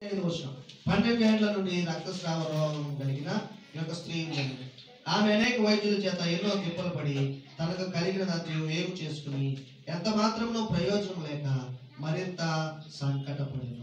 12 ఏళ్ల నుండి రక్తస్రావ రోగం కలిగిన ఈ యొక్క స్త్రీ ఉన్నది. ఆమె అనేక వైద్యుల చేత ఎన్నో తిప్పలు పడి తనకు కలిగినదంతా వేగు చేసుకుని ఎంత మాత్రమూ ప్రయోజనం లేక మరింత సంకటపడిన.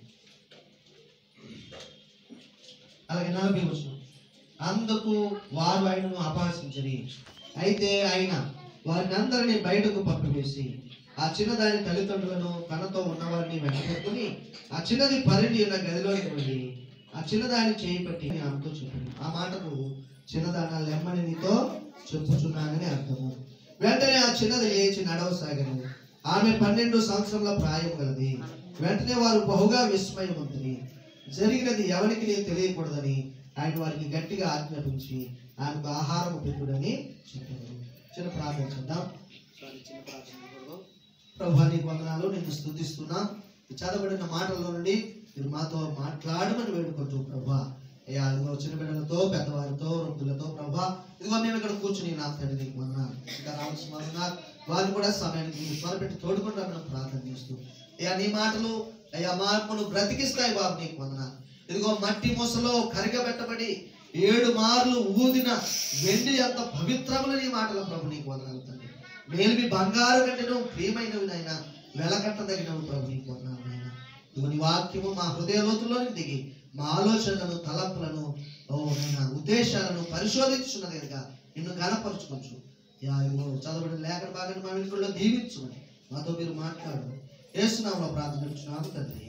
అలాగే 40 వచనం. అందుకు వారు ఆయనను అపహసించరి. అయితే ఆయన వారిని అందరినీ బయటకు పంపివేసి ఆ చిన్నదాని తల్లిదండ్రులను తనతో ఉన్నవారిని వెంటబెట్టుకుని ఆ చిన్నది పరిధి ఉన్న గదిలోకి వెళ్ళి ఆ చిన్నదాన్ని చేయి పట్టి ఆమెతో చెప్పింది. ఆ మాటకు చిన్నదాన లెమ్మని నీతో చెప్పుచున్నానని అర్థము. వెంటనే ఆ చిన్నది లేచి నడవసాగను. ఆమె 12 సంవత్సరాల ప్రాయం గలది. వెంటనే వారు బహుగా విస్మయమంతుని. జరిగినది ఎవరికి నేను తెలియకూడదని ఆయన వారికి గట్టిగా ఆజ్ఞాపించి ఆయనకు ఆహారం పెట్టుడని చెప్పారు. చిన్న ప్రార్థన చేద్దాం. ప్రభా నీకు వందనాలు, నేను స్తుతిస్తున్నా. చదవబడిన మాటల్లో నుండి మీరు మాతో మాట్లాడమని వేడుకుంటూ ప్రభా అయ్యా ఇదిగో చిన్న బిడ్డలతో పెద్దవారితో వృద్ధులతో ప్రభా ఇదిగో మేము ఇక్కడ కూర్చుని నా తండ్రి నీకు వందనాలు. ఇంకా రావాల్సిన వారిని కూడా సమయానికి త్వరపెట్టి తోడుకుంటామని ప్రార్థన చేస్తూ అయ్యా నీ మాటలు అయ్యా మార్పును బ్రతికిస్తాయి బాబు నీకు వందనాలు. ఇదిగో మట్టి మూసలో కరిగబెట్టబడి 7 మార్లు ఊదిన వెండి అంత పవిత్రములు నీ మాటలు ప్రభు నీకు వందనాలు తండ్రి. మేలిమి బంగారు కంటేను ప్రియమైనవి నాయన, వెలకట్టదగినవి ప్రభు నీకు వందనాలు నాయన. ఇదిగో నీ వాక్యము మా హృదయ లోతుల్లోకి దిగి మా ఆలోచనలను తలంపులను ఉద్దేశాలను పరిశోధించున్నదిగా నిన్ను గణపరచుకోవచ్చు. ఇదిగో చదవబడిన లేఖన భాగాన్ని మా ఇంట్లో దీవించుమని మాతో మీరు మాట్లాడు. యేసునామములో ప్రార్థించున్నాము తండ్రి.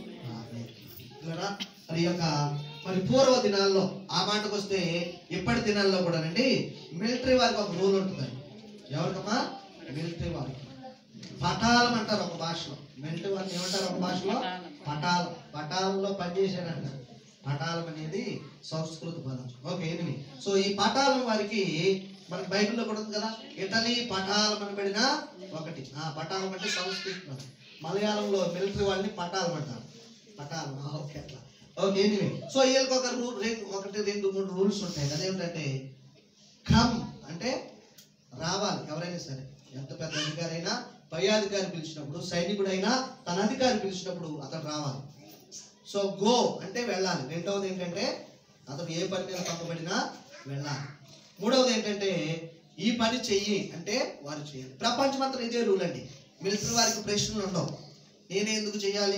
మరి యొక్క మరి పూర్వ దినాల్లో ఆ మాటకు వస్తే ఇప్పటి దినాల్లో కూడానండి మిలిటరీ వారికి ఒక రూల్ ఉంటుందండి. ఎవరికమ్మా? మిలిటరీ వారికి పటాలం అంటారు ఒక భాషలో. మిలిటరీ వారిని ఏమంటారు ఒక భాషలో? పటాలం. పటాలంలో పనిచేసాడంట. పటాలం అనేది సంస్కృత పదం. ఓకే ఎనిమిది. సో ఈ పటాలం వారికి మనకి బైబిల్లో కూడా ఉంది కదా, ఇటలీ పటాలం అనబడిన ఒకటి. పటాలం అంటే సంస్కృత. మలయాళంలో మిలిటరీ వాళ్ళని పటాలం అంటారు. పటాలం. ఓకే అట్లా. ఓకే ఎనిమిది. సో వీళ్ళకి ఒక 1, 2, 3 రూల్స్ ఉంటాయి. అదేమిటంటే కమ్ అంటే రావాలి. ఎవరైనా సరే, ఎంత పెద్ద అధికారి అయినా పై అధికారి పిలిచినప్పుడు, సైనికుడైనా తన అధికారి పిలిచినప్పుడు అతను రావాలి. సో గో అంటే వెళ్ళాలి. రెండవది ఏంటంటే అతను ఏ పని మీద పంపబడినా వెళ్ళాలి. మూడవది ఏంటంటే ఈ పని చెయ్యి అంటే వారు చేయాలి. ప్రపంచమంతా ఇదే రూల్ అండి. మిలిటరీ వారికి ప్రశ్నలు ఉండవు. నేనే ఎందుకు చేయాలి,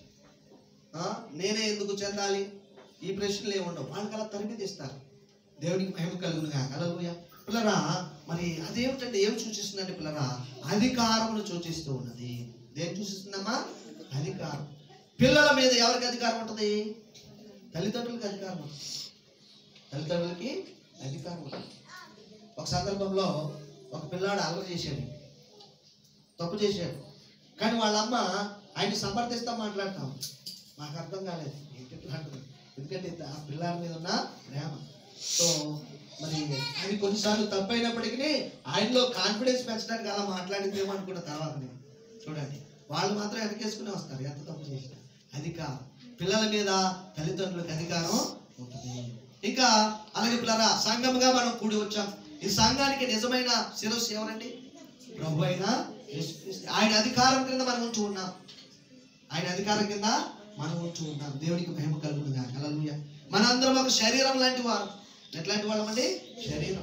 నేనే ఎందుకు చెందాలి, ఈ ప్రశ్నలు ఏమి ఉండవు. వాళ్ళకి అలా తరిమిదిస్తారు. దేవునికి మహిమ కలుగునుగా. హల్లెలూయా. పిల్లరా మరి అదేమిటంటే ఏం సూచిస్తుందంటే పిల్లరా అధికారమును సూచిస్తూ ఉన్నది. దేని సూచిస్తుందమ్మా? అధికారం. పిల్లల మీద ఎవరికి అధికారం ఉంటుంది? తల్లిదండ్రులకి అధికారం ఉంటుంది. తల్లిదండ్రులకి అధికారం ఉంటుంది. ఒక సందర్భంలో ఒక పిల్లాడు అల్లరి చేశాడు, తప్పు చేశాడు. కానీ వాళ్ళ అమ్మ ఆయన సమర్థిస్తా మాట్లాడతాం. మాకు అర్థం కాలేదు ఏంటంటే, ఎందుకంటే ఆ పిల్లాడి మీద ఉన్న ప్రేమ. సో మరి అది కొన్నిసార్లు తప్పు అయినప్పటికీ ఆయనలో కాన్ఫిడెన్స్ పెంచడానికి అలా మాట్లాడిందేమో అనుకున్న తర్వాత నేను చూడండి వాళ్ళు మాత్రం వెనకేసుకునే వస్తారు ఎంత తప్పు చేసినా. అధికారం పిల్లల మీద తల్లిదండ్రులకు అధికారం ఉంటుంది. ఇంకా అలాగే పిల్లరా సంఘముగా మనం కూడి వచ్చాం. ఈ సంఘానికి నిజమైన శిరస్సు ఎవరండి? ప్రభు అయిన యేసుక్రీస్తు. ఆయన అధికారం కింద మనం ఉంటూ ఉన్నాం. ఆయన అధికారం కింద మనం ఉంటూ ఉన్నాం. దేవునికి మహిమ కలుగునుగా. హల్లెలూయా. మనందరం ఒక శరీరం లాంటి వారు. ఎట్లాంటి వాళ్ళమండి? శరీరం.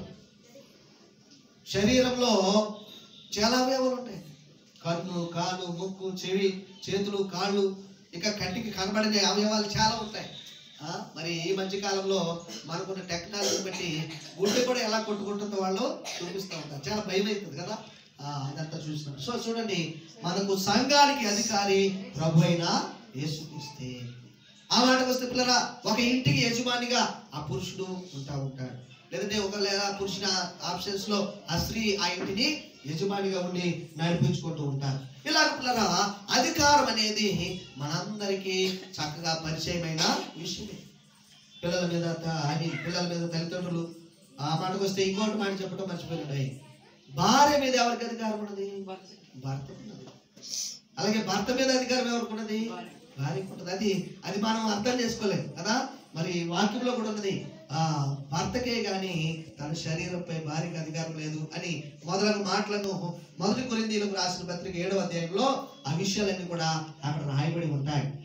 శరీరంలో చాలా అవయవాలు ఉంటాయి. కన్ను, కాలు, ముక్కు, చెవి, చేతులు, కాళ్ళు, ఇంకా కంటికి కనబడిన అవయవాలు చాలా ఉంటాయి. మరి ఈ మధ్య కాలంలో మనకున్న టెక్నాలజీ బట్టి గుండె కూడా ఎలా కొట్టుకుంటుందో వాళ్ళు చూపిస్తూ ఉంటారు. చాలా భయం అవుతుంది కదా అదంతా చూస్తున్నాం. సో చూడండి మనకు సంఘానికి అధికారి ప్రభు అయిన యేసుక్రీస్తే. ఆ మాటకు వస్తే పిల్లరా ఒక ఇంటికి యజమానిగా ఆ పురుషుడు ఉంటాడు. లేదంటే ఒక పురుషుని ఆప్షన్స్ లో ఆ స్త్రీ ఆ ఇంటిని యజమానిగా ఉండి నడిపించుకుంటూ ఉంటారు. ఇలాగ పిల్లరా అధికారం అనేది మనందరికీ చక్కగా పరిచయమైన విషయమే. పిల్లల మీద తల్లిదండ్రులు. ఆ మాటకు వస్తే ఇంకోటి మాట చెప్పడం మర్చిపోయినాయి. భార్య మీద ఎవరికి అధికారం ఉన్నది? భర్త ఉన్నది. అలాగే భర్త మీద అధికారం ఎవరికి ఉన్నది? భార్యకు ఉంటుంది. అది మనం అర్థం చేసుకోలేము కదా. మరి వాక్యంలో కూడా ఉన్నది భర్తకే గాని తన శరీరంపై భార్యకి అధికారం లేదు అని మొదలగు మాటలను 1 కొరింథీయులకు రాసిన పత్రిక 7వ అధ్యాయంలో ఆ విషయాలన్నీ కూడా అక్కడ రాయబడి ఉంటాయి.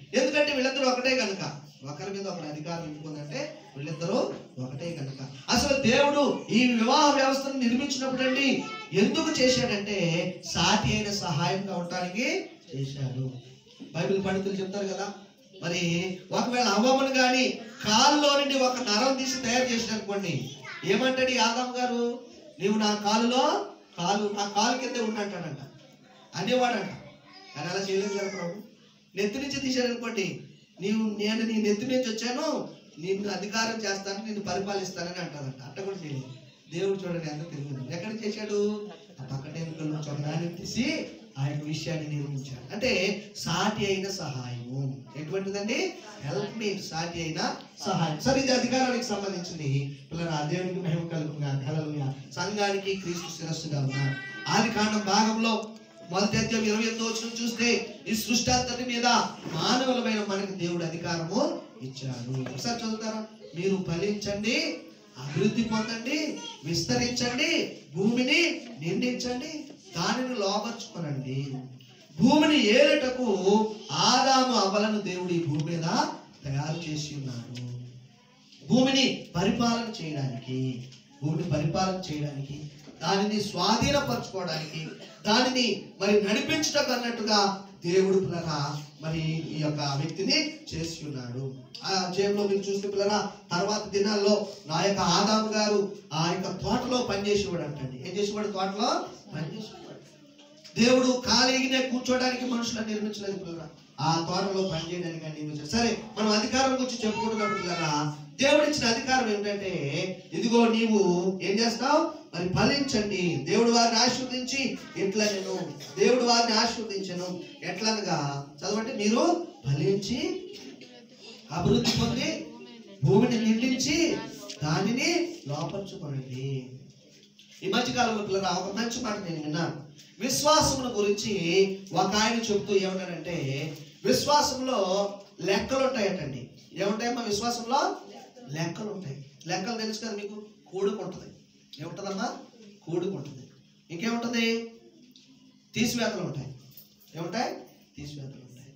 ఎందుకంటే వీళ్ళిద్దరూ ఒకటే కనుక. ఒకరి మీద ఒకరి అధికారం ఎందుకుందంటే వీళ్ళిద్దరూ ఒకటే కనుక. అసలు దేవుడు ఈ వివాహ వ్యవస్థను నిర్మించినప్పుడు అండి ఎందుకు చేశాడంటే సాటి అయిన సహాయంగా ఉండడానికి చేశాడు. బైబిల్ పండితులు చెప్తారు కదా, మరి ఒకవేళ అవ్వమని కానీ కాలులో నుండి ఒక నరం తీసి తయారు చేసిన అనుకోండి, ఏమంటాడు ఆదాము గారు, నీవు నా కాలులో నా కాలు కింద ఉండంటాడంట అనేవాడంట. కానీ అలా చేయలేదు కదా ప్రభు. నెత్తి నుంచి తీశాడు అనుకోండి, నేను నీ నెత్తి నుంచి వచ్చాను, నిన్ను అధికారం చేస్తాను, నిన్ను పరిపాలిస్తానని అంటాడంట. అట్ట కూడా చేయలేదు. దేవుడు చూడండి ఎంత తెలియదు, ఎక్కడ చేశాడు, ఆ పక్కన ఎన్నికల నుంచి ఒక దాన్ని తీసి ఆ యొక్క విషయాన్ని నిర్మించాడు. అంటే సాటి అయిన సహాయము. ఎటువంటిదండి? హెల్ప్ మీ, సాటి అయిన సహాయం. సరే, ఇది అధికారానికి సంబంధించింది. పిల్లలు ఆ దేవునికి మహిమ కలుగుగా, హల్లెలూయా. సంఘానికి క్రీస్తు శిరస్సుగా ఉన్నాడు. ఆది కాండం భాగంలో 1వ అధ్యాయం 28వ వచనం చూస్తే ఈ సృష్టి అంతటి మీద మానవులమైన మనకి దేవుడు అధికారము ఇచ్చాడు. ఒకసారి చదువుతారా? మీరు ఫలించండి, అభివృద్ధి పొందండి, విస్తరించండి, భూమిని నిండించండి, దానిని లోపర్చుకోనండి. భూమిని ఏలుటకు ఆదాము అవ్వలను దేవుడు ఈ భూమి మీద తయారు చేసి ఉన్నాడు. భూమిని పరిపాలన చేయడానికి, దానిని స్వాధీనపరచుకోవడానికి, దానిని మరి నడిపించటం అన్నట్టుగా దేవుడు పిల్లరా మరి ఈ యొక్క వ్యక్తిని చేసి ఉన్నాడు. ఆ జయంలో మీరు చూస్తే పిల్లరా తర్వాత దినాల్లో నా యొక్క ఆదాము గారు ఆ యొక్క తోటలో పనిచేసేవాడు అంటండి. ఏం చేసేవాడు? తోటలో పనిచేసేవాడు. దేవుడు ఖాళీగానే కూర్చోడానికి మనుషులను నిర్మించలేదు పిల్లరా, ఆ తోటలో పనిచేయడానికి నిర్మించాడు. సరే, మనం అధికారం గురించి చెప్పుకుంటున్నప్పుడు పిల్లరా దేవుడు ఇచ్చిన అధికారం ఏమిటంటే, ఇదిగో నీవు ఏం చేస్తావు, మరి ఫలించండి. దేవుడు వారిని ఆశీర్వదించి ఎట్లా నేను దేవుడు వారిని ఆశీర్వదించను ఎట్లనగా చదవండి, మీరు ఫలించి అభివృద్ధి పొంది భూమిని నిండించి దానిని లోపర్చుకోనండి. ఈ మధ్యకాలంలో పిల్లరా ఒక మంచి మాట నేను విన్నాను. విశ్వాసమును గురించి ఒక ఆయన చెప్తూ ఏమన్నాడంటే, విశ్వాసంలో లెక్కలు ఉంటాయటండి. ఏముంటాయమ్మా విశ్వాసంలో? లెక్కలు ఉంటాయి. లెక్కలు తెలుసు కదా మీకు, కూడుకు ఉంటుంది. ఏముంటుందమ్మా? కూడుకు ఉంటుంది. ఇంకేముంటుంది? తీసివేతలు ఉంటాయి. ఏముంటాయి? తీసివేతలు ఉంటాయి.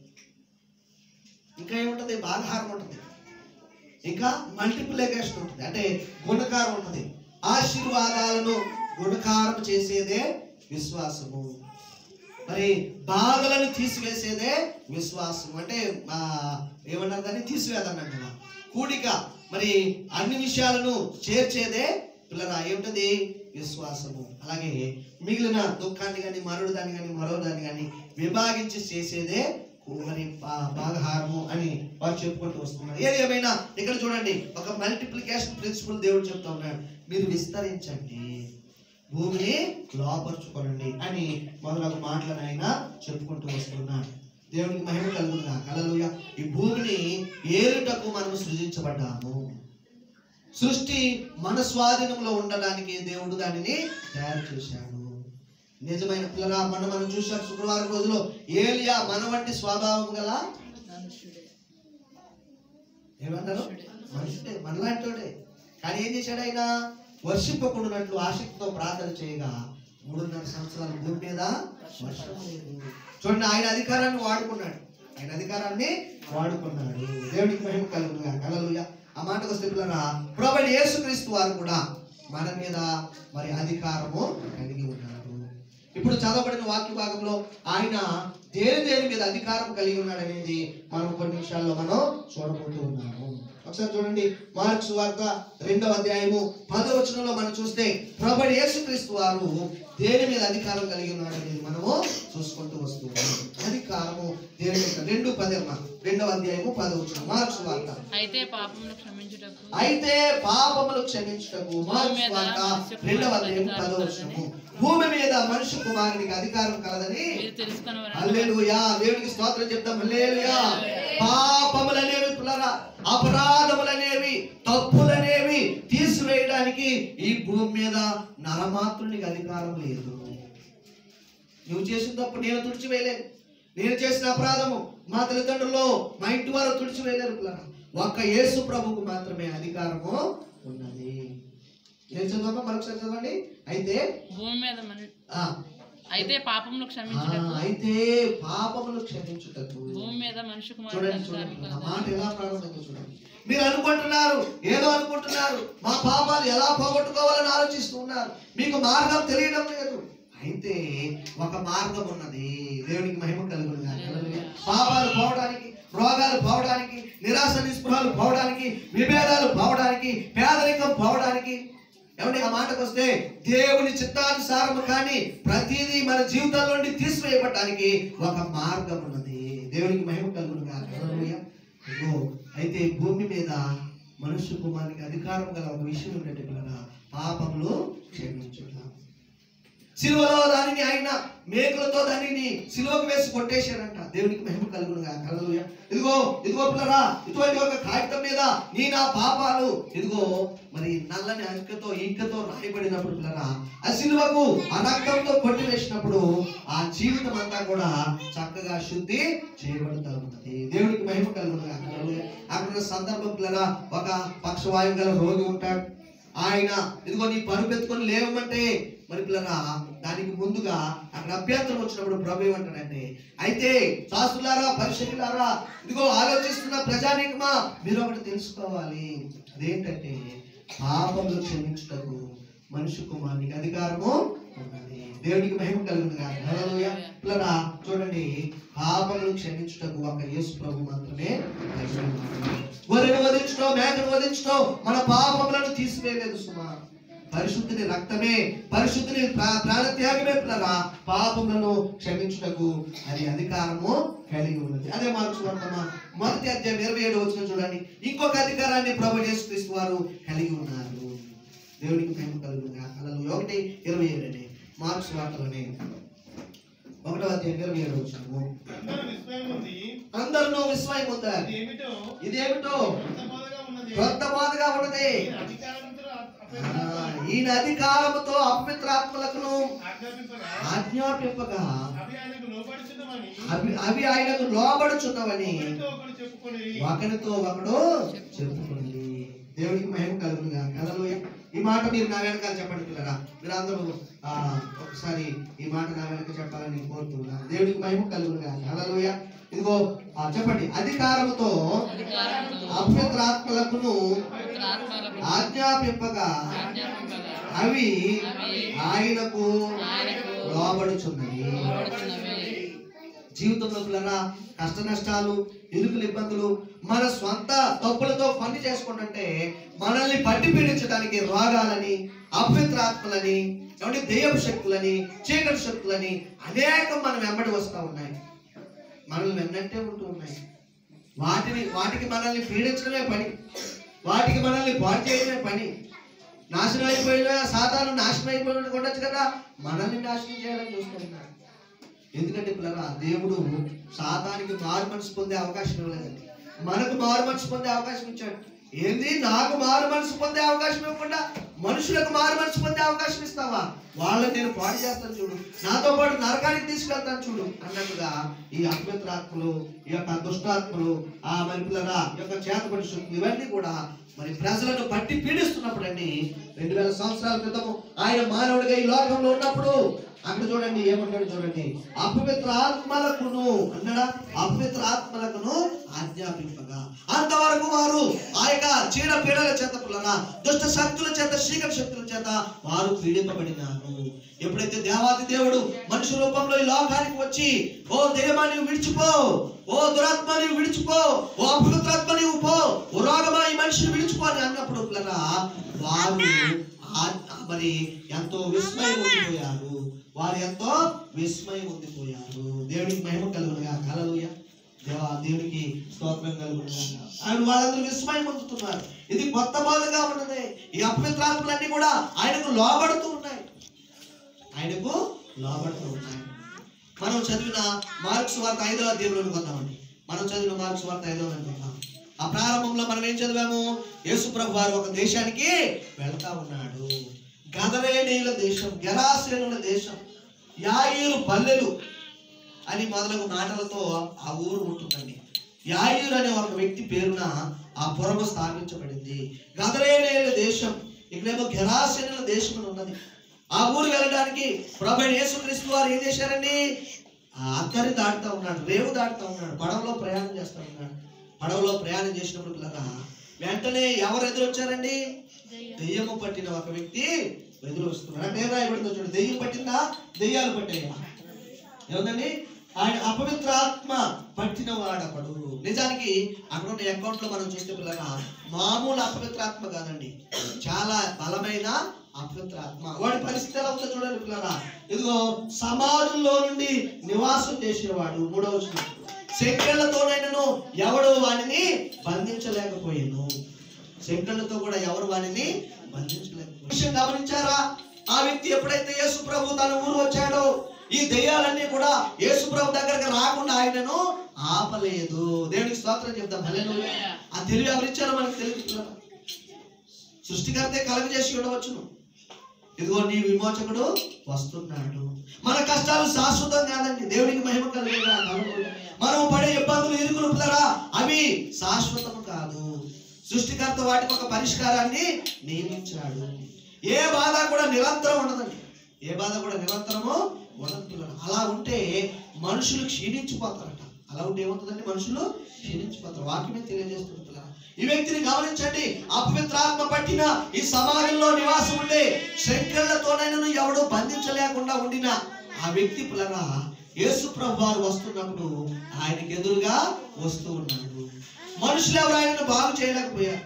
ఇంకా ఏముంటుంది? భాగహారం ఉంటుంది. ఇంకా మల్టిప్లికేషన్ ఉంటుంది, అంటే గుణకారం ఉంటుంది. ఆశీర్వాదాలను గుణకారం చేసేదే విశ్వాసము. మరి బాధలను తీసివేసేదే విశ్వాసము. అంటే ఏమన్నారు దాన్ని? తీసివేదన్నట్టు. కూడిక, మరి అన్ని విషయాలను చేర్చేదే పిల్లరా ఏమిటది? విశ్వాసము. అలాగే మిగిలిన దుఃఖాన్ని కానీ మరో దాన్ని కానీ విభాగించి చేసేదే మరి భాగహారము అని వారు చెప్పుకుంటూ వస్తున్నారు. ఏది ఏమైనా ఇక్కడ చూడండి, ఒక మల్టిప్లికేషన్ ప్రిన్సిపల్ దేవుడు చెప్తా ఉన్నాడు. మీరు విస్తరించండి, భూమిని లోపర్చుకోనండి అని మొదలగు మాటలను ఆయన చెప్పుకుంటూ వస్తున్నాడు. దేవునికి మహిమ కలుగునుగా, హల్లెలూయా. ఈ భూమిని ఏలుటకు మనము సృజించబడ్డాము. సృష్టి మన స్వాధీనంలో ఉండడానికి దేవుడు దానిని తయారు చేశాడు. నిజమైన పిల్లరా మనం చూసాం శుక్రవారం రోజులో, ఏలియా మన వంటి స్వభావం గల ఏమన్నారు? మనుషుడే, మనలాంటి వాడే. కానీ ఏం చేశాడు ఆయన? వర్షింపకుండానట్లు ఆసక్తితో ప్రార్థన చేయగా 3.5 సంవత్సరాల భూమి మీద వర్షం లేదు. చూడండి, ఆయన అధికారాన్ని వాడుకున్నాడు. దేవునికి మహిమ కలుగునుగా, హల్లెలూయా. ఆ మాటకు వస్తే పిల్లరా ప్రభువైన యేసుక్రీస్తు వారు కూడా మన మీద మరి అధికారము కలిగి ఉన్నాడు. ఇప్పుడు చదవబడిన వాక్య భాగంలో ఆయన దేని మీద అధికారం కలిగి ఉన్నాడు అనేది మనం కొన్ని విషయాల్లో మనం చూడబోతూ ఉన్నాము. ఒకసారి చూడండి, మార్కు సువార్త 2వ అధ్యాయము 10వ వచనంలో మనం చూస్తే ప్రభువైన యేసుక్రీస్తు వారు దేని మీద అధికారం కలిగి ఉన్నాడు అనేది మనము చూసుకుంటూ వస్తున్నాం. అధికారము దేని మీద? 2:10 అమ్మా, 2వ అధ్యాయము 10వ వచనం మార్కు సువార్త. అయితే పాపములు క్షమించుటకు మార్కు సువార్త 2వ అధ్యాయము 10వ వచనము. భూమి మీద మనుష్య కుమారునికి అధికారం కలదని హల్లెలూయా. దేవునికి స్తోత్రం చెప్తాం, హల్లెలూయా. పాపములనేవి పిల్లరా, అపరాధములనేవి, తప్పులనేవి తీసివేయడానికి ఈ భూమి మీద నరమాత్రునికి అధికారం లేదు. నువ్వు చేసిన తప్పు నేను తుడిచివేయలేను, నేను చేసిన అపరాధము మా తల్లిదండ్రుల్లో మా ఇంటి వారు తుడిచివేయలేరు పిల్లరా. ఒక్క యేసు ప్రభువుకు మాత్రమే అధికారము ఉన్నది. ఏం చదవమ్మా? మరొకసారి చదవండి. అయితే భూమి మీద అయితే పాపములు క్షమించుటకు భూమి మీద మనిషి చూడండి ఆ మాట ఎలా ప్రారంభంగా చూడండి. మీరు అనుకుంటున్నారు, ఏదో అనుకుంటున్నారు, మా పాపాలు ఎలా పోగొట్టుకోవాలని ఆలోచిస్తూ ఉన్నారు, మీకు మార్గం తెలియడం లేదు. అయితే ఒక మార్గం ఉన్నది. దేవునికి మహిమ కలుగును గాక. పాపాలు పోవడానికి, రోగాలు పోవడానికి, నిరాశ నిస్పృహలు పోవడానికి, విభేదాలు పోవడానికి, పేదరికం పోవడానికి, ఏమంటే ఆ మాటకు వస్తే దేవుని చిత్తానుసారం కానీ ప్రతిదీ మన జీవితాల నుండి తీసివేయబడడానికి ఒక మార్గం ఉన్నది. దేవునికి మహిమ కలుగును గాక. అయితే భూమి మీద మనుష్య కుమారునికి అధికారం గల ఒక విషయం ఏంటంటే పాపములు క్షమించుట. సిలువలో దానిని ఆయన మేకులతో దానిని సిలువకు వేసి కొట్టేశాడంట. దేవునికి మహిమ కలుగును గాక. హల్లెలూయా. ఇదిగో పిల్లరా, ఇటువంటి ఒక కాగితం మీద నా పాపాలు ఇదిగో మరి నల్లని ఇంకతో రాయబడినప్పుడు పిల్లరా, ఆ సిలువకు ఆ రక్తంతో కొట్టివేసినప్పుడు ఆ జీవితం అంతా కూడా చక్కగా శుద్ధి చేయబడుతూ ఉన్నది. దేవునికి మహిమ కలుగును గాక. హల్లెలూయా. అక్కడ సందర్భం పిల్లరా, ఒక పక్షవాయువు గల రోగి ఉంటాడు. ఆయన ఇదిగో నీ పరుపెత్తుకొని లేవమంటే మరి పిల్లరా, దానికి ముందుగా అక్కడ అభ్యంతరం వచ్చినప్పుడు ప్రభు ఏమంటాడంటే, అయితే శాస్త్రులారా, పరిశీలారా, ఇదిగో ఆలోచిస్తున్న ప్రజానీకమా, మీరు ఒకటి తెలుసుకోవాలి. అదేంటంటే పాపములు క్షమించుటకు మనుష్య కుమారునికి అధికారము ఉన్నది. దేవునికి మహిమ కలుగును గాక. హల్లెలూయా. పిల్లరా చూడండి, పాపములు క్షమించుటకు ఒక యేసు ప్రభు మాత్రమే. గొర్రెను వధించడం, మేకను వధించడం మన పాపములను తీసివేయలేదు సుమా. పరిశుద్ధిని రక్తమే, పరిశుద్ధిని ప్రాణత్యాగమే పిల్లరా పాపములను క్షమించుటకు అది అధికారము కలిగి ఉన్నది. అదే మార్కు సువార్త 1వ అధ్యాయం 27వ వచనం చూడండి. ఇంకొక అధికారాన్ని ప్రభు యేసుక్రీస్తు వారు కలిగి ఉన్నారు. దేవునికి మహిమ కలుగును గాక. హల్లెలూయా. 1:27 మార్కు సువార్తలోనే 1వ అధ్యాయం 27వ వచనము. అందరూ విస్మయం పొందారు. ఇదేమిటో కొత్త బోధగా ఉన్నది. ఈయన అధికారముతో అపవిత్రాత్మలకు ఆజ్ఞాపింపగా అవి ఆయనకు లోబడుచున్నవని ఒకరితో ఒకడు చెప్పుకుంది. దేవుడికి మహిమ కలుగును గాక. హల్లెలూయా. ఈ మాట మీరు నా వెనకాల చెప్పండి పిల్లరా. మీరు అందరూ ఒకసారి ఈ మాట నా వెనక చెప్పాలని కోరుతున్నాను. దేవుడికి మహిమ కలుగును గాక. హల్లెలూయా. ఇదిగో చెప్పండి. అధికారముతో అపవిత్రాత్మలకు ఆజ్ఞాపింపగా అవి ఆయనకు లోబడుచున్నవి. జీవితంలో పిల్లరా కష్ట నష్టాలు, ఇరుకులు, ఇబ్బందులు మన స్వంత తప్పులతో పని చేసుకుంటుంటే మనల్ని పట్టి పీడించడానికి రోగాలని, అపవిత్రాత్మలని, ఏమంటే దెయ్యపు శక్తులని, చీకటి శక్తులని అనేకం మనం వెంబడి వస్తూ ఉన్నాయి. మనల్ని వెన్నట్టే ఉంటూ ఉన్నాయి. వాటికి మనల్ని పీడించడమే పని, వాటికి మనల్ని పాడు చేయడమే పని. నాశనం అయిపోయినా సాతాను నాశనం అయిపోయిన ఉండొచ్చు కదా, మనల్ని నాశనం చేయాలని చూస్తున్నాడు. ఎందుకంటే పిల్లరా దేవుడు సాతానికి మారు మనసు పొందే అవకాశం ఇవ్వలేదండి, మనకు మారు మనసు పొందే అవకాశం ఇచ్చాడు. ఏంది నాకు మారు మనసు పొందే అవకాశం ఇవ్వకుండా మనుషులకు మారు మనసు పొందే అవకాశం ఇస్తావా? వాళ్ళని నేను పాడు చేస్తాను చూడు, నాతో పాటు నరకానికి తీసుకెళ్తాను చూడు అన్నట్టుగా ఈ అపవిత్రాత్మలు, ఈ యొక్క దుష్టాత్మలు, ఆ మరి పిల్లరా ఈ యొక్క చేతపడి శక్తులు ఇవన్నీ కూడా మరి ప్రజలను పట్టి పీడిస్తున్నప్పుడు అండి 2000 సంవత్సరాల క్రితం ఆయన మానవుడిగా ఈ లోకంలో ఉన్నప్పుడు అక్కడ చూడండి ఏమంటాడు చూడండి, అపవిత్ర ఆత్మలకును అన్నాడా, అపవిత్ర ఆత్మలకును ఆజ్ఞాపింపగా అంతవరకు వారు ఆ యొక్క చీడ పీడల చేత పిల్లరా దుష్ట శక్తుల చేత, చీకటి శక్తుల చేత వారు పీడింపబడినారు. ఎప్పుడైతే దేవాది దేవుడు మనుషు రూపంలో ఈ లోకానికి వచ్చి, ఓ దెయ్యమా నీవు విడిచిపో, ఓ దురాత్మ నీవు విడిచిపో, ఓ అపవిత్రాత్మ నీవు పో, ఓ రోగమా ఈ మనిషిని విడిచిపో అని అన్నప్పుడు పిల్లరా వారు మరి ఎంతో విస్మయం ఉండిపోయారు. వారు ఎంతో విస్మయం ఉండిపోయారు. దేవుడికి మహిమ కలుగును గాక. హల్లెలూయా. దేవునికి స్తోత్రం కలుగును గాక. ఆయన వాళ్ళందరూ విస్మయం పొందుతున్నారు. ఇది కొత్త బాధగా ఉన్నది. ఈ అపవిత్రాత్మలన్నీ కూడా ఆయనకు లోబడుతూ ఉన్నాయి, ఆయనకు లోబడుతూ ఉన్నాయి. మనం చదివిన మార్కు సువార్త 5వ అధ్యాయంలోకి వద్దామండి. మనం చదివిన మార్కు సువార్త 5వ అధ్యాయం ఆ ప్రారంభంలో మనం ఏం చదివాము? యేసు ప్రభు వారు ఒక దేశానికి వెళ్తా ఉన్నాడు. గదరేనీయుల దేశం, గెరాసేనుల దేశం, యాయీరు పల్లెలు అని మొదలగు మాటలతో ఆ ఊరు ఉంటుందండి. యాయీరు అనే ఒక వ్యక్తి పేరున ఆ పురము స్థాపించబడింది. గదరేనీయుల దేశం, ఇక్కడేమో గెరాసేనుల దేశం అని ఉన్నది. ఆ ఊరు వెళ్ళడానికి ప్రభువైన యేసుక్రీస్తు వారు ఏం చేశారండి? ఆ అద్దరి దాటుతా ఉన్నాడు, రేవు దాటుతా ఉన్నాడు, పడవలో ప్రయాణం చేస్తా ఉన్నాడు. పడవలో ప్రయాణం చేసినప్పుడు పిల్లరా వెంటనే ఎవరు ఎదురొచ్చారండి? దెయ్యము పట్టిన ఒక వ్యక్తి ఎదురు వస్తున్నాడు. అంటే ఏం రాయబడిందో చూడండి, దెయ్యం పట్టిందా, దెయ్యాలు పట్టాయా? ఏముందండి? ఆయన అపవిత్ర ఆత్మ పట్టిన వాడపడు. నిజానికి అక్కడ ఉన్న అకౌంట్ లో మనం చూస్తే పిల్లగా మామూలు అపవిత్ర ఆత్మ కాదండి, చాలా బలమైన అపవిత్ర ఆత్మ. వాడి పరిస్థితి ఎలా ఉందో చూడండి పిల్లరా. ఇదిగో సమాజంలో నుండి నివాసం చేసేవాడు. 3వ వచనం, శంకెళ్లతోనైనను ఎవడు వాడిని బంధించలేకపోయాను. శంకెళ్లతో కూడా ఎవరు వాడిని బంధించలేకపోయాను. విషయం గమనించారా? ఆ వ్యక్తి ఎప్పుడైతే యేసు ప్రభు తన ఊరు వచ్చాడో ఈ దెయ్యాలన్నీ కూడా యేసు ప్రభు దగ్గరకు రాకుండా ఆయనను ఆపలేదు. దేవునికి స్తోత్రం చెప్తాం. హల్లెలూయా. ఆ తెలివి ఎవరిచ్చారో మనకు తెలియదు. సృష్టికర్తే కలుగజేసి ఉండవచ్చును. ఇదిగో నీ విమోచకుడు వస్తున్నాడు. మన కష్టాలు శాశ్వతం కాదండి. దేవునికి మహిమ కలుగుగా. మనం పడే ఇబ్బందులు, ఇరుకులు పిల్లరా అవి శాశ్వతం కాదు. సృష్టికర్త వాటికి ఒక పరిష్కారాన్ని నియమించాడు. ఏ బాధ కూడా నిరంతరం ఉండదండి. ఏ బాధ కూడా నిరంతరము ఉండదు. అలా ఉంటే మనుషులు క్షీణించిపోతారట. అలా ఉంటే ఏమవుతుందండి? మనుషులు క్షీణించిపోతారు. వాక్యమే తెలియజేస్తుంది. ఈ వ్యక్తిని గమనించండి. అపవిత్రాత్మ పట్టిన ఈ సమాజంలో నివాసం ఉండే శంకర్లతోనైనా ఎవడు బంధించలేకుండా ఉండిన ఆ వ్యక్తి పిల్లరా యేసు ప్రభు వారు వస్తున్నప్పుడు ఆయనకి ఎదురుగా వస్తూ ఉన్నాడు. మనుషులు ఎవరు ఆయనను బాగు చేయలేకపోయారు.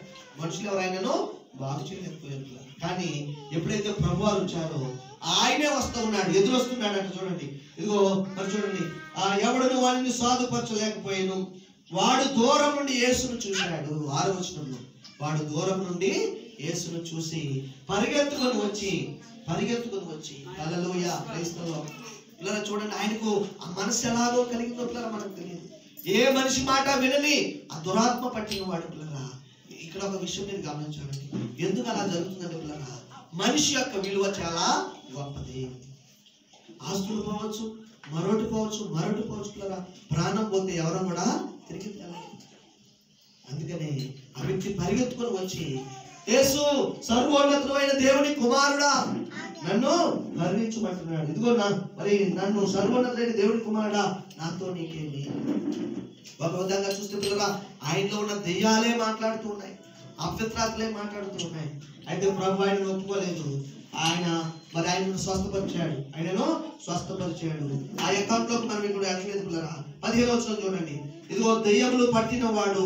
కానీ ఎప్పుడైతే ప్రభు వారు వచ్చారో ఆయనే వస్తూ ఉన్నాడు, ఎదురు వస్తున్నాడు అంటే చూడండి. ఇదిగో మరి చూడండి, ఎవడును వాడిని సాధుపరచలేకపోయాను. వాడు దూరం నుండి యేసును చూశాడు. 6వ వచనంలో వాడు దూరం నుండి యేసును చూసి పరిగెత్తుకొని వచ్చి హల్లెలూయా క్రైస్తవులు పిల్లలు చూడండి, ఆయనకు ఆ మనసు ఎలాగో కలిగిందో పిల్లలు మనకు తెలియదు. ఏ మనిషి మాట వినని ఆ దురాత్మ పట్టిన వాడు పిల్లరా. ఇక్కడ ఒక విషయం మీరు గమనించాలండి. ఎందుకు అలా జరుగుతుందంటే పిల్లరా, మనిషి యొక్క విలువ చాలా గొప్పది. ఆస్తులు పోవచ్చు, మరొకటి పోవచ్చు పిల్లరా. ప్రాణం పోతే ఎవరో కూడా తిరిగి తెలదు. అందుకని ఆ వ్యక్తి పరిగెత్తుకొని వచ్చి, యేసు సర్వోన్నతుడైన దేవుని కుమారుడా నన్ను కరుణించమంటున్నాడు. ఇదిగో నన్ను సర్వోన్నతుడైన దేవుని కుమారుడా నాతో నీకేమి. ఒక విధంగా చూస్తే పిల్లరా ఆయనలో ఉన్న దెయ్యాలే మాట్లాడుతూ ఉన్నాయి, అపవిత్రాత్మలే మాట్లాడుతూ ఉన్నాయి. అయితే ప్రభు ఆయనను ఒప్పుకోలేదు. ఆయనను స్వస్థపరిచాడు. ఆ అకౌంట్ లోకి మనం ఇప్పుడు అడగలేదు పిల్లరా. 15వ వచనం చూడండి. ఇదిగో దెయ్యములు పట్టిన వాడు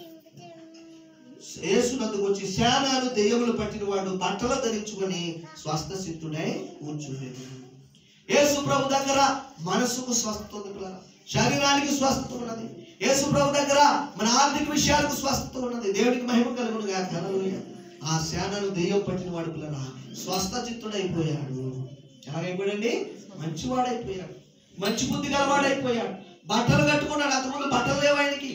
యేసునందుకు వచ్చి, శానాలు దెయ్యములు పట్టిన వాడు బట్టలు ధరించుకొని స్వస్థ సిద్ధుడై కూర్చుండేది. యేసు ప్రభు దగ్గర మనసుకు స్వస్థత ఉంది పిల్లరా, శరీరానికి స్వస్థత ఉన్నది. యేసు ప్రభు దగ్గర మన ఆర్థిక విషయాలకు స్వస్థత ఉన్నది. దేవునికి మహిమ కలుగును గాక. హల్లెలూయా. ఆ శానాలు దెయ్యం పట్టిన వాడు పిల్లరా స్వస్థ చిత్తుడైపోయాడు. ఎలాగైపోయాడండి? మంచివాడైపోయాడు, మంచి బుద్ధి గలవాడైపోయాడు. బట్టలు కట్టుకున్నాడు. అంతకుముందు బట్టలు లేవు ఆయనకి.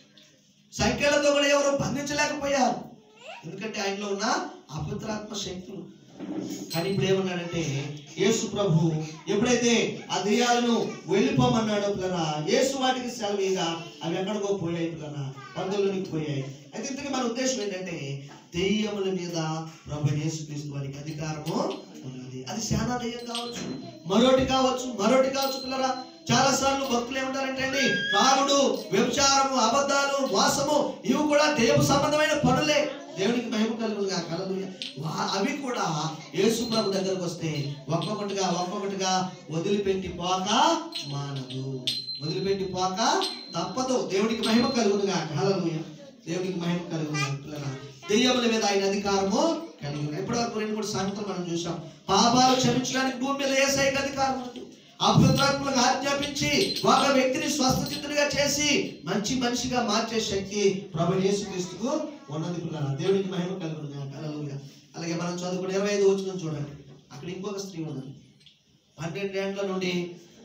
సంఖ్యలతో కూడా ఎవరు బంధించలేకపోయారు, ఎందుకంటే ఆయనలో ఉన్న అపవిత్రాత్మ శక్తులు. కానీ ఇప్పుడు ఏమన్నాడంటే యేసు ప్రభు ఎప్పుడైతే ఆ దెయ్యాలను వెళ్ళిపోమన్నాడో పిల్లరా, యేసు వాటికి సెలవుగా అవి ఎక్కడికో పోయాయి పిల్లరా, పందుల్లోనికి పోయాయి. అయితే ఇంతకీ మన ఉద్దేశం ఏంటంటే దెయ్యముల మీద ప్రభు యేసుక్రీస్తు వారికి అధికారము ఉన్నది. అది శానా దెయ్యం కావచ్చు, మరొకటి కావచ్చు పిల్లరా. చాలా సార్లు భక్తులు ఏమంటారంటే అండి, తాగుడు, వ్యభిచారము, అబద్ధాలు, మోసము ఇవి కూడా దెయ్యపు సంబంధమైన పనులే. దేవునికి మహిమ కలుగును గాక. హల్లెలూయా. అవి కూడా యేసు ప్రభు దగ్గరకు వస్తే ఒక్కొక్కటిగా వదిలిపెట్టి పోక మానదు, వదిలిపెట్టి పోక తప్పదు. దేవునికి మహిమ కలుగును గాక. హల్లెలూయా. దేవునికి మహిమ కలుగును గాక. దెయ్యముల మీద ఆయన అధికారము కలిగి ఉన్నాడు. ఇప్పటివరకు 2-3 సంగతులు మనం చూసాం. పాపాలు క్షమించడానికి భూమి మీద యేసయ్యకి అధికారం ఉంది. అపవిత్రాత్మలకు ఆజ్ఞాపించి ఒక వ్యక్తిని స్వస్థచిత్తుడిగా చేసి మంచి మనిషిగా మార్చే శక్తి ప్రభు యేసుక్రీస్తుకు ఉన్నది పిల్లరా. దేవునికి మహిమ కలుగును గాక. హల్లెలూయా. అలాగే మనం చదువుకుని 25వ వచనం చూడండి. అక్కడ ఇంకొక స్త్రీ ఉన్నది. 12 ఏళ్ల నుండి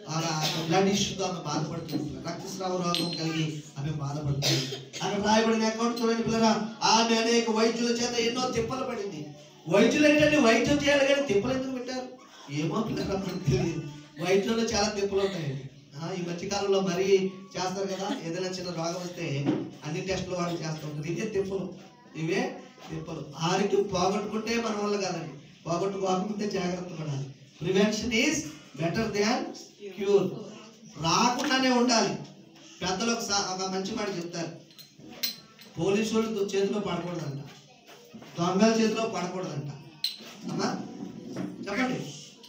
బ్లడ్ ఇష్యూతో ఆమె బాధపడుతుంది. రక్తస్రావ రోగం కలిగి ఆమె బాధపడుతుంది. అక్కడ రాయబడిన అకౌంట్ చూడండి పిల్లరా. ఆమె అనేక వైద్యుల చేత ఎన్నో తిప్పలు పడింది. వైద్యులు ఏంటంటే వైద్యం చేయాలి కానీ తిప్పలు ఎందుకు పెట్టారు ఏమో పిల్లరా, మనకు తెలియదు. వైద్యుల్లో చాలా తిప్పలు ఉంటాయండి. ఈ మధ్యకాలంలో మరీ చేస్తారు కదా, ఏదైనా చిన్న రోగం వస్తే అన్ని టెస్టులు వాళ్ళు చేస్తూ ఉంటారు. ఇవే తిప్పలు. ఆరోగ్యం పోగొట్టుకుంటే మన వల్ల కాదండి. పోగొట్టుకోకముందే జాగ్రత్త పడాలి. Prevention is better than cure. రాకుండానే ఉండాలి. పెద్దలు ఒక మంచి మాట చెప్తారు, పోలీసు వాళ్ళు చేతిలో పడకూడదంట, దొంగల చేతిలో పడకూడదంట. అమ్మా చెప్పండి.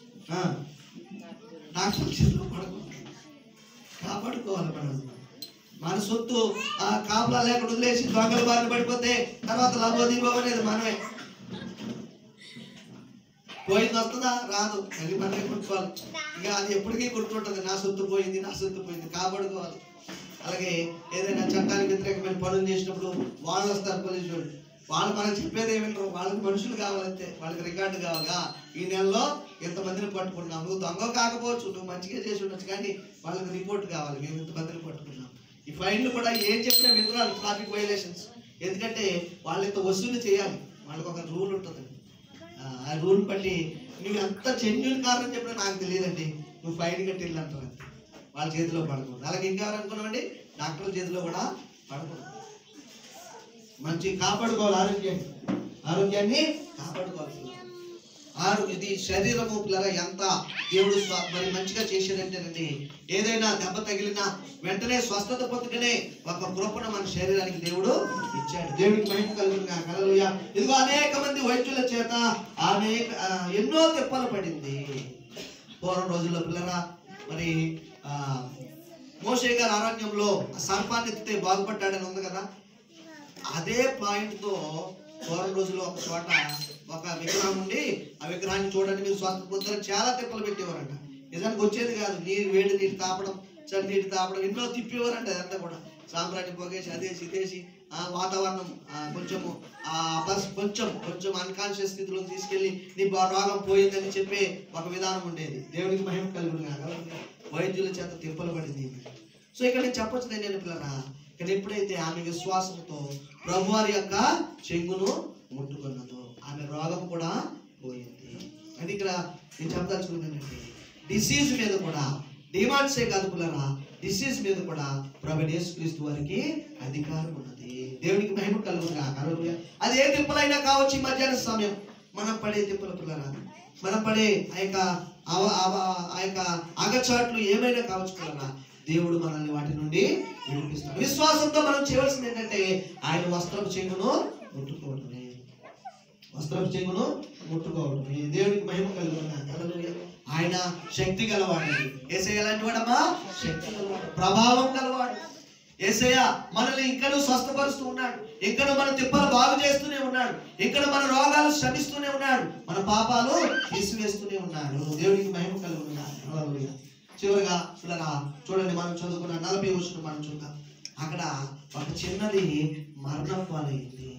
డాక్టర్ చేతిలో పడకూడదు, కాపాడుకోవాలి. మన సొత్తు కాపులా లేకుండా వదిలేసి దొంగల బారిన పడిపోతే తర్వాత లభోదీపం అనేది మనమే. పోయింది వస్తుందా? రాదు. అది మనమే కొట్టుకోవాలి. ఇక అది ఎప్పటికీ కొట్టుకుంటుంది, నా సొత్తు పోయింది, నా సొత్తు పోయింది. కాపాడుకోవాలి. అలాగే ఏదైనా చట్టానికి వ్యతిరేకమైన పనులు చేసినప్పుడు వాళ్ళు వస్తారు, పోలీసు వాళ్ళు. వాళ్ళు మనకు చెప్పేది ఏమిటో, వాళ్ళకి మనుషులు కావాలంటే, వాళ్ళకి రికార్డు కావాలిగా. ఈ నెలలో ఇంతమందిని పట్టుకున్నాం. నువ్వు దొంగ కాకపోవచ్చు, నువ్వు మంచిగా చేసి ఉండొచ్చు, కానీ వాళ్ళకి రిపోర్ట్ కావాలి, మేము ఇంతమందిని పట్టుకున్నాం. ఈ ఫైన్లు కూడా ఏం చెప్పినా వినరాలు, ట్రాఫిక్ వైలేషన్స్. ఎందుకంటే వాళ్ళతో వసూలు చేయాలి, వాళ్ళకి ఒక రూల్ ఉంటుంది. ఆ రూల్ బట్టి నువ్వు ఎంత జెన్యూన్ కారణం చెప్పినా నాకు తెలియదండి, నువ్వు ఫైన్ కట్టి వెళ్ళంటారు. వాళ్ళ చేతిలో పడకూడదు. అలాగే ఇంకెవరనుకున్నామండి, డాక్టర్ల చేతిలో కూడా పడకూడదు. మంచి కాపాడుకోవాలి, ఆరోగ్యాన్ని కాపాడుకోవాలి. ఇది శరీరము పిల్లరా ఎంత దేవుడు మరి మంచిగా చేసేదంటేనండి, ఏదైనా దెబ్బ తగిలినా వెంటనే స్వస్థత పొందుకునే ఒక కృపను మన శరీరానికి దేవుడు ఇచ్చాడు. దేవుడికి మహిమ కలుగునుగా. హల్లెలూయా. ఇదిగో అనేక మంది వైద్యుల చేత ఎన్నో తిప్పలు పడింది. పూర్వం రోజుల్లో పిల్లరా మరి మోషే గారు అరణ్యంలో సర్పాన్ని ఎత్తితే బాగుపడ్డాడని ఉంది కదా. అదే పాయింట్తో పూర్వం రోజుల్లో ఒక చోట ఒక విగ్రహం ఉండి, ఆ విగ్రహాన్ని చూడండి మీరు స్వస్థ పొందుతారని చాలా తిప్పలు పెట్టేవారంట. నిజానికి వచ్చేది కాదు. నీరు, వేడి నీరు తాపడం, చలి నీరు తాపడం, ఎన్నో తిప్పేవారంట. అదంతా కూడా సాంబ్రాన్ని పోగేసి అదేసి ఇదేసి వాతావరణం కొంచెం అన్కాన్షియస్ స్థితిలో తీసుకెళ్ళి నీ రోగం పోయిందని చెప్పే ఒక విధానం ఉండేది. దేవునికి మహిమ కలుగునుగా. వైద్యుల చేత తిప్పలు పడింది. సో ఇక్కడ నేను చెప్పొచ్చుది ఏంటంటే పిల్లరా, ఇక్కడ ఎప్పుడైతే ఆమె విశ్వాసంతో ప్రభువారి యొక్క చెంగును ముట్టుకున్నదో ఆమె రోగం కూడా పోయింది. అది ఇక్కడ నేను చెప్పదలుచుకున్నానండి. డిసీజ్ మీద కూడా, డిమాండ్సే కాదు పిల్లరా, డిసీజ్ మీద కూడా ప్రభువైన యేసుక్రీస్తు వారికి అధికారం ఉన్నది. దేవునికి మహిమ కలుగునుగా. హల్లెలూయా. అది ఏ తిప్పలైనా కావచ్చు. ఈ మధ్యాహ్న సమయం మనం పడే తిప్పలు పిల్లరా, మనం పడే ఆ యొక్క అగచాట్లు ఏమైనా కావచ్చు పిల్లరా, దేవుడు మనల్ని వాటి నుండి విడిపిస్తాడు. విశ్వాసంతో మనం చేయవలసింది ఏంటంటే ఆయన వస్త్రపు చెంగును ముట్టుకోవడమే. వస్త్రపు చెంగును ముట్టుకోవడమే. దేవునికి మహిమ కలుగునుగా. ఆయన శక్తి గలవాడు. యేసయ్య ఎలాంటి వాడమ్మా? శక్తి గలవాడు, ప్రభావం గలవాడు. యేసయ్య మనల్ని ఇంకనూ స్వస్థపరుస్తూ ఉన్నాడు. ఇంకనూ మన తిప్పలు బాగు చేస్తూనే ఉన్నాడు. ఇక్కడ మన రోగాలు శ్రమిస్తూనే ఉన్నాడు. మన పాపాలు తీసివేస్తూనే ఉన్నాడు. దేవునికి మహిమ కలుగునుగా. హల్లెలూయా. చివరిగా పిల్లరా చూడండి, మనం చదువుకున్న 40 వచనం మనం చూద్దాం. అక్కడ ఒక చిన్నది మరణం పాలైంది.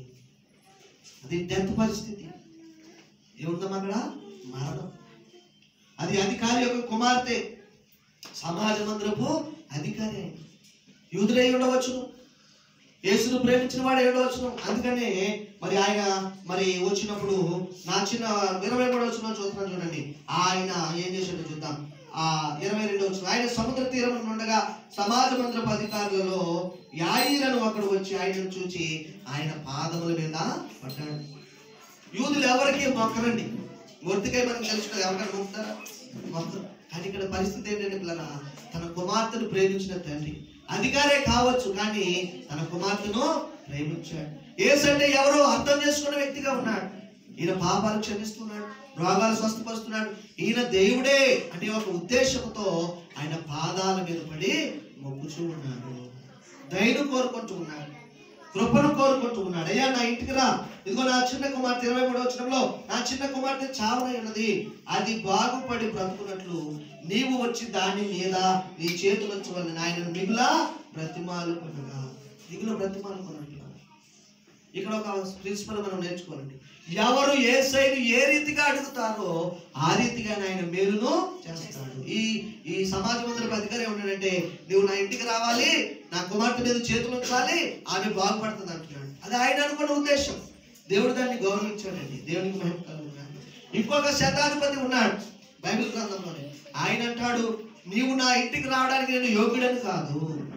అది డెత్ పరిస్థితి. ఏముందమ్మా అక్కడ? మరణం. అది అధికారి యొక్క కుమార్తె, సమాజ మందిరపు అధికారి. ఆయన యూదుడై ఉండవచ్చును, యేసును ప్రేమించిన వాడే ఉండవచ్చును. అందుకనే మరి ఆయన మరి వచ్చినప్పుడు నా చిన్న 23వ వచనం చూస్తున్నాను చూడండి. ఆయన ఏం చేశాడో చూద్దాం. 22వ వచనం. ఆయన సముద్ర తీరం ఉండగా సమాజ మందిరపు అధికారులలో యాయీరను అక్కడ వచ్చి ఆయనను చూచి ఆయన పాదముల మీద పడ్డాడు. యూదులు ఎవరికి మొక్కరండి. మొర్తికాయ మనకు తెలుసుకున్నది, ఎవరికైనా మొక్కుతారా? మొక్కరు. కానీ ఇక్కడ పరిస్థితి ఏంటంటే పిల్లల, తన కుమార్తెను ప్రేమించిన తండ్రి, అధికారే కావచ్చు కానీ తన కుమార్తెను ప్రేమించాడు. యేసంటే ఎవరో అర్థం చేసుకున్న వ్యక్తిగా ఉన్నాడు. ఈయన పాపాలు క్షమిస్తున్నాడు, రోగాలు స్వస్థపరుస్తున్నాడు. ఈయన దేవుడే అనే ఒక ఉద్దేశంతో ఆయన పాదాల మీద పడి మొక్కుచూ ఉన్నాడు. దయను కోరుకుంటూ ఉన్నాడు, కృపను కోరుకుంటూ ఉన్నాడు. అయ్యా నా ఇంటికి రా, ఇదిగో నా చిన్న కుమార్తె 23వ వచనంలో నా చిన్న కుమార్తె చావనై ఉన్నది, అది బాగుపడి బ్రతుకున్నట్లు నీవు వచ్చి దాని మీద నీ చేతులు ఉంచవలని ఆయనను మిగులా బ్రతిమాలుకొనగా. మిగులు బ్రతిమాలుకొన్నట్లు ఇక్కడ ఒక ప్రిన్సిపల్ మనం నేర్చుకోవాలండి. ఎవరు యేసయ్యను ఏ రీతిగా అడుగుతారో ఆ రీతిగా ఆయన మేలును చేస్తాడు. ఈ సమాజ మందిరపు అధికారి ఏమన్నాడంటే, నువ్వు నా ఇంటికి రావాలి, నా కుమార్తె మీద చేతులు ఉంచాలి, ఆమె బాగుపడుతుంది అంటున్నాడు. అది ఆయన అనుకున్న ఉద్దేశం. దేవుడు దాన్ని గౌరవించాడండి. దేవునికి మహిమ కలుగుతున్నాడు. ఇంకొక శతాధిపతి ఉన్నాడు బైబిల్ గ్రంథంలోనే. ఆయన అంటాడు, నీవు నా ఇంటికి రావడానికి నేను యోగ్యుడని కాదు.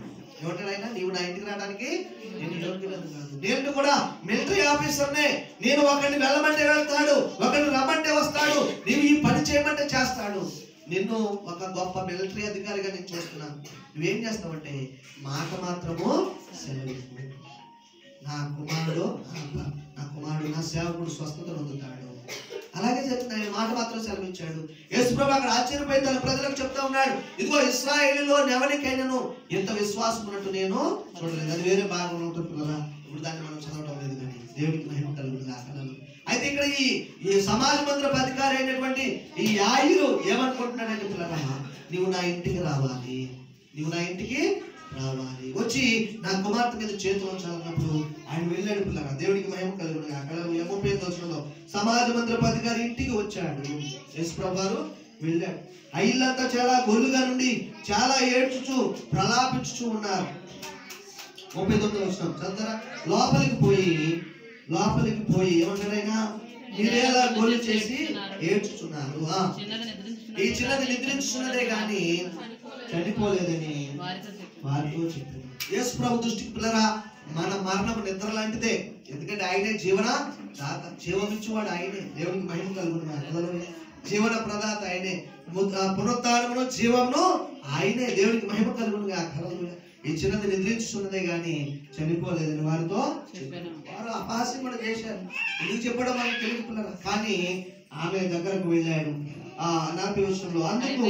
ఏమంటాడు ఆయన? నీవు నా ఇంటికి రావడానికి నేను యోగ్యుడను కాదు. నేను కూడా మిలిటరీ ఆఫీసర్నే. నేను ఒకరిని వెళ్ళమంటే వెళ్తాడు, ఒకరిని రమ్మంటే వస్తాడు, నీవు ఈ పని చేయమంటే చేస్తాడు. నిన్ను ఒక గొప్ప మిలిటరీ అధికారిగా నేను చూస్తున్నాను. నువ్వేం చేస్తావంటే మాట మాత్రము సెలవివ్వు. నా కుమారుడు నా సేవకుడు స్వస్థత పొందుతాడు. అలాగే చెప్తున్నా, ఆయన మాట మాత్రం సెలవిచ్చాడు. యేసుప్రభు అక్కడ ఆశ్చర్యపోయి తన ప్రజలకు చెప్తా ఉన్నాడు, ఇదిగో ఇశ్రాయేలులో ఎవరికైనాను ఇంత విశ్వాసం ఉన్నట్టు నేను చూడలేదు. అది వేరే భాగంలో ఉంటుంది కదా, ఇప్పుడు దాన్ని మనం చదవడం లేదు. కానీ దేవుడికి మహిమ కలుగుతుంది. అయితే ఇక్కడ ఈ సమాజ మందిరపు అధికారి అయినటువంటి ఈ యాయిరు ఏమనుకుంటున్నాడంటే, పిల్లరా నీవు నా ఇంటికి రావాలి, నీవు నా ఇంటికి రావాలి, వచ్చి నా కుమార్తె మీద చేతులు ఉంచాలన్నప్పుడు ఆయన వెళ్ళాడు. పిల్లరా దేవుడికి మహిమ కలుగుతుంది. అక్కడ 35వ వచనంలో సమాజ మందిరపు అధికారి ఇంటికి వచ్చాడు. యేసుప్రభు వారు వెళ్ళాడు. ఆ ఇల్లంతా చాలా గొల్లుగా నుండి చాలా ఏడ్చుచు ప్రలాపించుచు ఉన్నారు. 39వ వచనం చదువుతారా? లోపలికి పోయి ఏమంటారైనా మీరేలా గొల్లు చేసి ఏడ్చుచున్నారు, ఈ చిన్నది నిద్రించున్నదే గాని చనిపోలేదని వారితో చెప్పింది. యేసు ప్రభు దృష్టికి పిల్లరా మన మరణం నిద్ర లాంటిదే. ఎందుకంటే ఆయనే జీవన దాత, జీవమిచ్చేవాడు ఆయనే. దేవునికి మహిమ కలుగుతుంది. జీవన ప్రదాత ఆయనే, పునరుత్థానమును జీవమును ఆయనే. దేవునికి మహిమ కలుగునుగా. ఈ చిన్నది నిద్రించున్నదే గాని చనిపోలేదని వారితో చెప్పాను. వారు అపహాస్యం కూడా చేశారు. ఎందుకు చెప్పడం మనకు తెలియదు పిల్లరా. కానీ ఆమె దగ్గరకు వెళ్ళాడు. 40వ వచనంలో అందుకు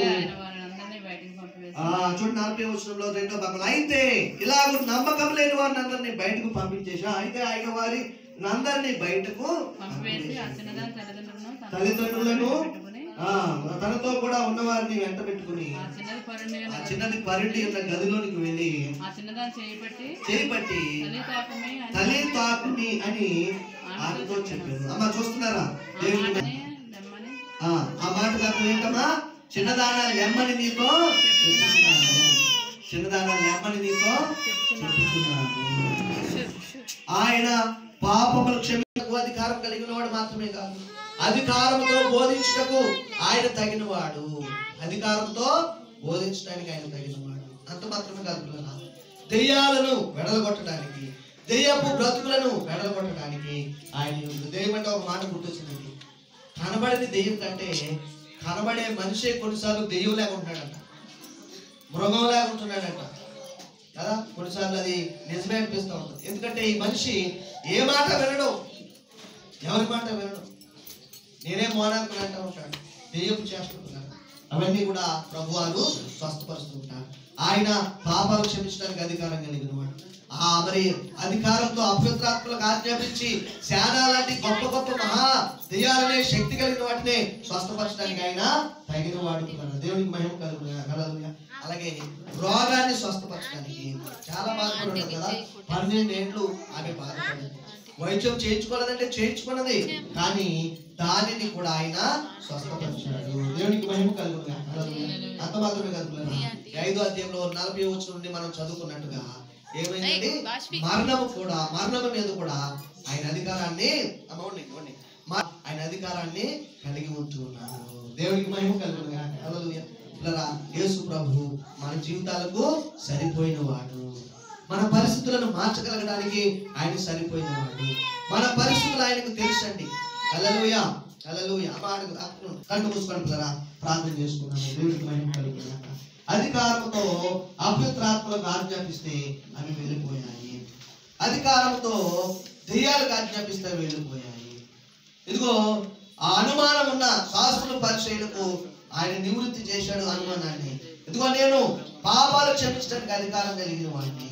చూడండి, 40వ వచనంలో 2వ భాగంలో అయితే ఇలాగ నమ్మకం లేని వారిని అందరినీ బయటకు పంపించేసా. అయితే ఆయన వారి అందరినీ బయటకు తల్లిదండ్రులను తనతో కూడా ఉన్నవారిని వెంట పెట్టుకుని ఆ చిన్నది పరిండి ఉన్న గదిలోనికి వెళ్ళి చేపట్టి తల్లి తాకుని అని ఆమెతో చెప్పారు. అమ్మ చూస్తున్నారా? ఆ మాట అర్థం ఏంటమ్మా? చిన్నదానాలు ఎమ్మని నీతో చెప్తున్నాను, చిన్నదానాలు ఎమ్మని నీతో చెప్తున్నాను. ఆయన పాపములు క్షమించకు అధికారం కలిగిన వాడు మాత్రమే కాదు, అధికారంతో బోధించటకు ఆయన తగినవాడు. అధికారంతో బోధించడానికి ఆయన తగినవాడు. అంత మాత్రమే కాదు పిల్లల, దెయ్యాలను వెడలగొట్టడానికి, దెయ్యపు బ్రతుకులను వెడలగొట్టడానికి ఆయన. దెయ్యం అంటే ఒక మాట గుర్తొచ్చిందండి. కనబడని దెయ్యం కంటే కనబడే మనిషే కొన్నిసార్లు దెయ్యం లేక ఉంటున్నాడంట, మృగం లేక ఉంటున్నాడంట కదా. కొన్నిసార్లు అది నిజమే అనిపిస్తూ ఉంటుంది. ఎందుకంటే ఈ మనిషి ఏ మాట వినడు, ఎవరి మాట వినడు. నేనే మోనాకులు అంటూ ఉంటాడు, దెయ్యపు చేస్తుంటున్నాడు. అవన్నీ కూడా ప్రభువారు స్వస్థపరుస్తూ ఉంటారు. ఆయన పాపాలు క్షమించడానికి అధికారం కలిగిన వాడు. మరి అధికారంతో అపవిత్రాత్మలకు ఆజ్ఞాపించి శానా లాంటి గొప్ప గొప్ప మహా దెయ్యాలనే శక్తి కలిగిన వాటిని స్వస్థపరచడానికి ఆయన తగిన వాడు. దేవునికి మహిమ కలుగును. అలాగే రోగాన్ని స్వస్థపరచడానికి చాలా బాధపడి కదా. 12 ఏళ్ళు ఆమె బాధపడింది. వైద్యం చేయించుకోలేదంటే చేయించుకున్నది, కానీ దానిని కూడా ఆయన స్వస్థపరిచాడు. దేవునికి మహిమ కలుగును. అంత మాత్రమే కాదు, 5వ అధ్యాయంలో 40వ వచనం నుండి మనం చదువుకున్నట్టుగా ఏమైందండి? మరణము మీద కూడా ఆయన అధికారాన్ని ఆయన అధికారాన్ని కలిగి ఉంటున్నాడు. దేవునికి మహిమ కలుగును. హల్లెలూయా. యేసు ప్రభు మన జీవితాలకు సరిపోయిన వాడు. మన పరిస్థితులను మార్చగలగడానికి ఆయన సరిపోయిన వాడు. మన పరిస్థితులు ఆయనకు తెలుసండి. హల్లెలూయా, హల్లెలూయా. కళ్ళు మూసుకొని పిల్లరా ప్రార్థన చేసుకున్నాను. దేవునికి మహిమ కలుగును. అధికారంతో అపవిత్రాత్మలకు ఆజ్ఞాపిస్తే అవి వెళ్ళిపోయాయి. అధికారంతో దెయ్యాలకు ఆజ్ఞాపిస్తే వెళ్ళిపోయాయి. ఇదిగో ఆ అనుమానం ఉన్న శాస్త్రుల పరిచయులకు ఆయన నివృత్తి చేశాడు అనుమానాన్ని. ఇదిగో నేను పాపాలు క్షమించడానికి అధికారం కలిగిన వాడిని.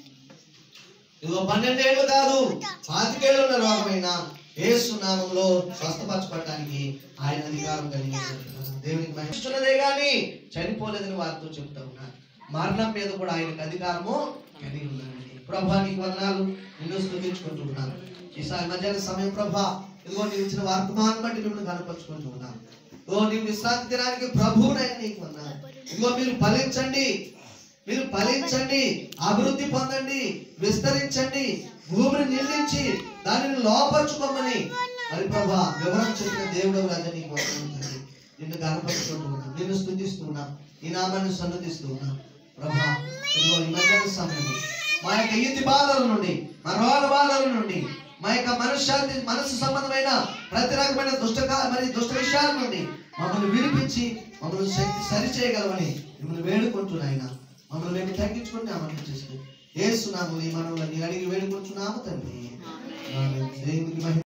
ఇదిగో 12 ఏళ్ళు కాదు 25 ఏళ్ళు ఉన్న రోగమైన యేసు నామములో స్వస్థపరచబడటానికి ఆయన అధికారం కలిగిన దేవునికి మహిమస్తున్నదే గాని చనిపోలేదని వారితో చెప్తా ఉన్నారు. మరణం మీద కూడా ఆయనకు అధికారము కలిగి ఉన్నాడండి. ప్రభా నీకు వందనాలు, నిన్ను స్తుతించుకుంటూ ఉన్నాను. ఈసారి మధ్యాహ్న సమయం ప్రభా ఇదిగో నీవు ఇచ్చిన వర్తమానం బట్టి మిమ్మల్ని కనపరుచుకుంటూ ఉన్నాను. నీవు విశ్రాంతి దినానికి ప్రభువునైనా నీకు వందనాలు. ఇదిగో మీరు ఫలించండి, అభివృద్ధి పొందండి, విస్తరించండి, భూమిని నిందించి దానిని లోపరుచుకోమని మరి ప్రభా వివరణ చెప్పిన దేవుడు రాజా నీకు వందనాలు. నిన్ను కనపరుచుకుంటూ ఉన్నాను, నిన్ను స్తుతిస్తూ ఉన్నాను, ఈ నామాన్ని సన్నతిస్తూ ఉన్నాను. ప్రభా ఇదిగో ఈ మధ్యాహ్న సమయం మా యొక్క ఈతి బాధల నుండి, మా రోగ బాధల నుండి, మా యొక్క మనసు సంబంధమైన ప్రతి రకమైన దుష్ట విషయాల నుండి మమ్మల్ని విడిపించి మమ్మల్ని శక్తి సరి చేయగలమని మిమ్మల్ని వేడుకుంటున్నాయినా. మమ్మల్ని మేము తగ్గించుకుంటే అమలు చేసుకుని యేసు నామములో ఈ మనవులను అడిగి వేడుకుంటున్నాము తండ్రి.